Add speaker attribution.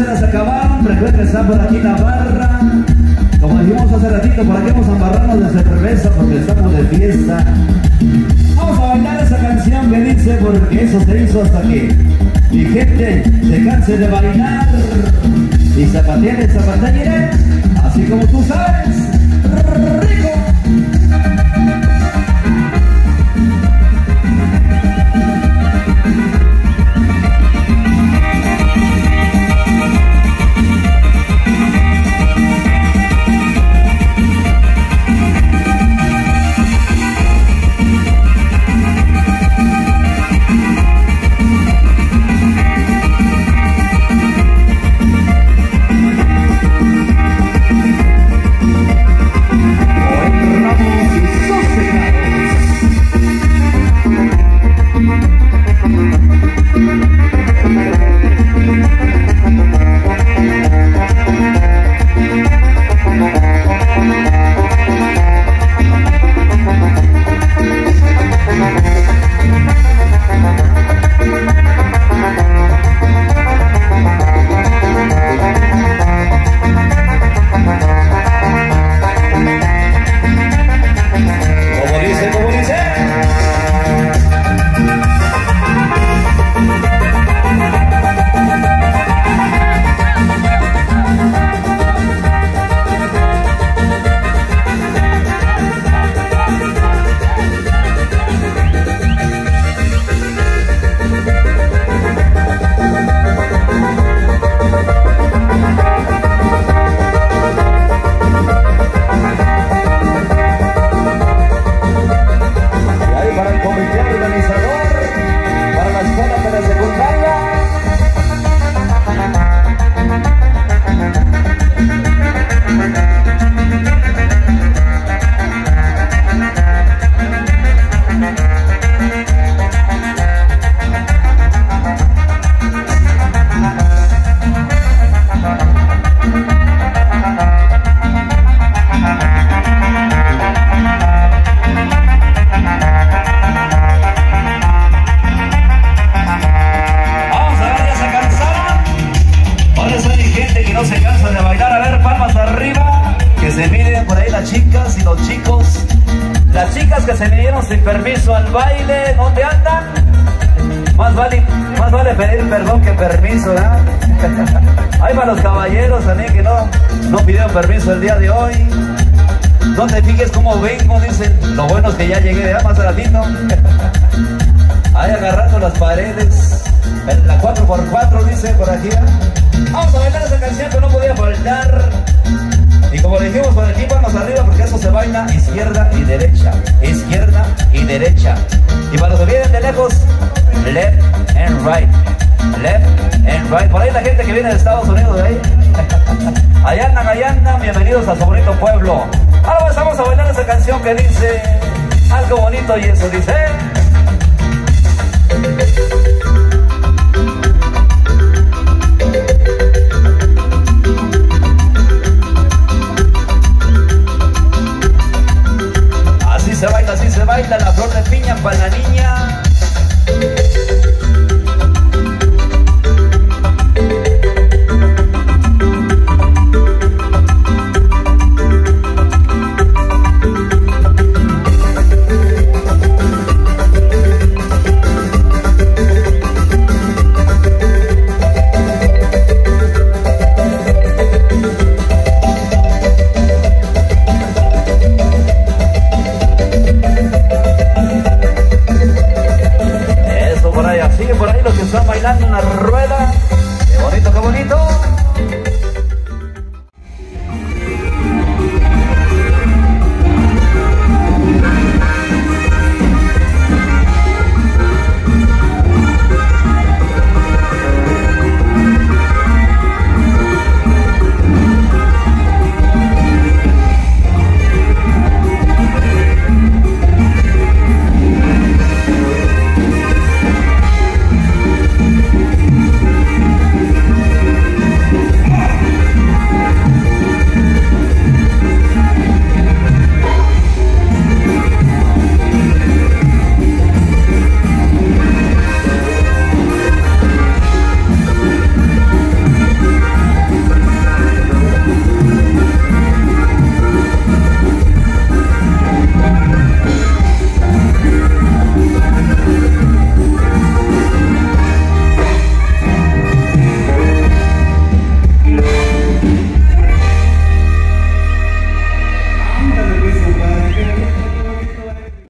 Speaker 1: se las acabaron. Recuerden que está por aquí la barra. Como dijimos hace ratito, por aquí vamos a embarrarnos de cerveza porque estamos de fiesta. Vamos a bailar esa canción que dice: porque eso se hizo hasta que mi gente se canse de bailar y zapatear, así como tú sabes, rico. Chicas y los chicos, las chicas que se vinieron sin permiso al baile, ¿dónde andan? Más vale pedir perdón que permiso, ¿verdad? Hay para los caballeros también que no pidieron permiso el día de hoy. No te fijes cómo vengo, dicen. Lo bueno es que ya llegué, ¿verdad? Más ratito. Ahí agarrando las paredes. La 4x4 dice por aquí, ¿verdad? Vamos a bailar esa canción que no podía faltar. Y como le dijimos, por aquí vamos arriba porque eso se baila izquierda y derecha, izquierda y derecha. Y para los que vienen de lejos, left and right, left and right. Por ahí la gente que viene de Estados Unidos, de ahí. Allá andan, bienvenidos a su bonito pueblo. Ahora vamos a bailar esa canción que dice algo bonito y eso dice...